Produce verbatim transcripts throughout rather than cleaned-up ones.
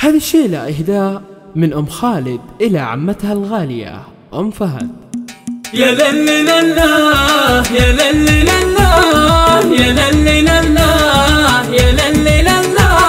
هذه الشيلة إهداء من أم خالد إلى عمتها الغالية أم فهد. يا للي لله يا للي لله يا للي لله يا للي لله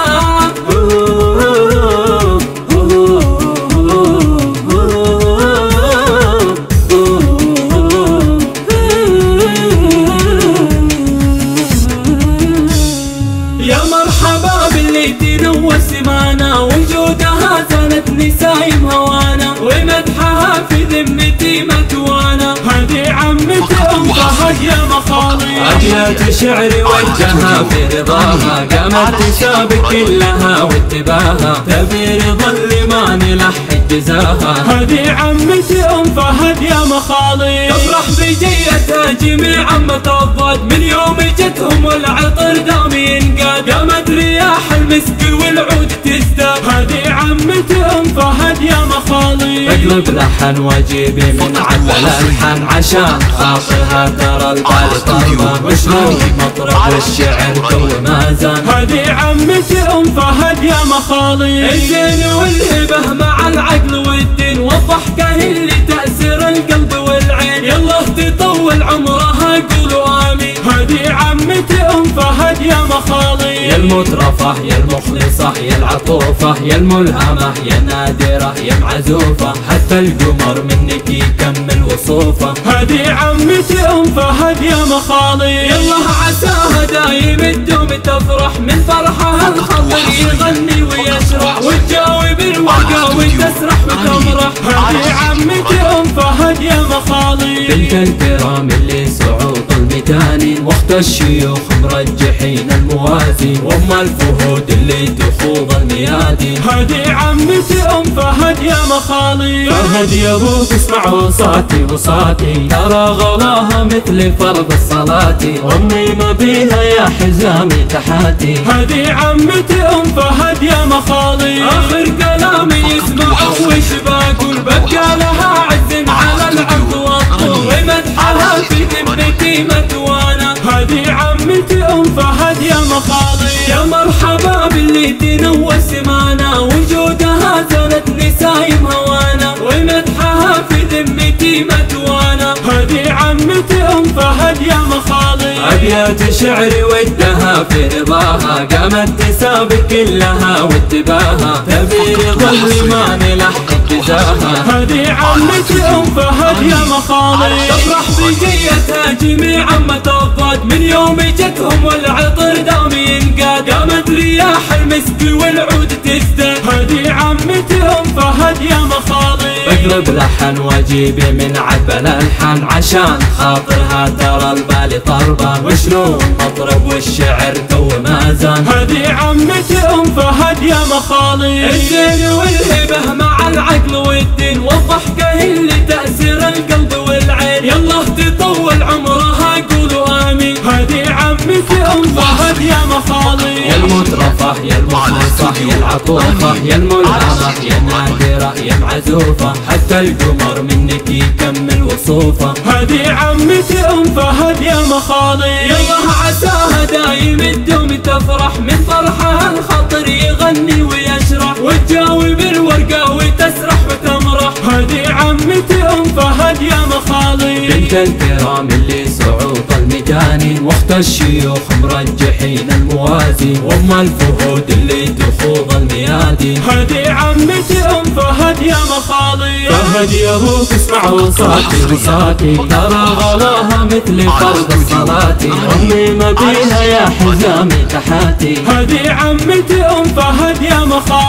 يا مرحبا باللي تنوس معنا وجودها زانت نسايم هوانا ومدحها في ذمتي متوانا. هذه عمتي أم فهد يا مخالي أبيات شعر وجهها في رضاها قامت تسابق كلها واتباها تبي رضا اللي ما نلحق جزاها. هذه عمتي أم فهد يا مخالي تفرح بجيتها جميع متضاد من يوم جتهم والعطر دام ينقاد قامت رياح المسك والعود تزداد. هذه عمتي أم فهد يا مخالي اقلب لحن واجيبي من عدل الحن عشان خاطرها ترى البال طربة وشلون مطرب والشعر تو ما زال. هذه عمتي أم فهد يا مخالي الزين والهبة مع العقل والدين والضحكة اللي تأثر القلب والعين يلا تطول عمرها قولوا آمين. هذه عمتي أم فهد يا مخالي يا المترفة يا المخلصة يا العطوفة يا الملهمة يا نادرة يا معزوفة حتى القمر منك يكمل وصوفه. هذه عمتي أم فهد يا مخالي يلا عساها دايم الدوم تفرح من فرحها الخضر يغني ويشرح وتجاوب الورقة وتسرح وتمرح. هذه عمتي أم فهد يا مخالي بنت الكرام اللي صعود الميدانين واخت الشيوخ مرجحين الموازين وام الفهود اللي تخوض الميادين. هذه عمتي أم فهد يا مخالي فهد يا ابوك اسمع وصاتي وصاتي ترى غلاها مثل فرض الصلاة امي ما بيها يا حزامي تحاتي. هذه عمتي أم فهد يا مخالي اخر كلامي يسمع وش بقول بقى لها عز على العرض والطول ومدحها في ذمتي متوانا. هذه عمتي أم فهد يا مخالي يا مرحبا باللي تنوس معنا وجودها زانت نسايم هوانا ومدحها في ذمتي متوانا. هذه عمتي أم فهد يا مخالي أبيات شعر ودها في رضاها قامت تسابق كلها واتباها تبي رضا اللي ما نلحق جزاها. هذه عمتي أم فهد يا مخالي تفرح بجيتها جميع متضاد من يوم جتهم والعطر دام ينقاد قامت رياح المسك والعود تزداد. هذه عمتي أم فهد يا مخالي اقلب لحن واجيبي من عدل الحن عشان خاطرها ترى البال طربة وشلون مطرب والشعر تو ما زال. هذه عمتي أم فهد يا مخالي الزين والهبة مع العقل والدين والضحكة اللي تأثر القلب والعين يلا تطول عمرها قولوا آمين. هذه عمتي أم فهد يا مخالي يا المترفة يا المخلصة يا العطوفة يا الملهمة يا نادرة يا معزوفة حتى القمر منك يكمل وصوفه. هذه عمتي أم فهد يا مخالي يلا عساها دايم الدوم تفرح من فرحها الخطر يغني ويشرح وتجاوب الورقة وتسرح وتمرح. هذه عمتي أم فهد يا مخالي بنت الكرام اللي صعود الميدانين واخت الشيوخ مرجحين الموازين وام الفهود اللي تخوض الميادين. هذه عمتي أم فهد يا مخالي فهد يا ابوك اسمع وصاتي وصاتي ترى غلاها مثل فرض الصلاة امي ما بيها يا حزامي تحاتي. هذه عمتي أم فهد يا مخالي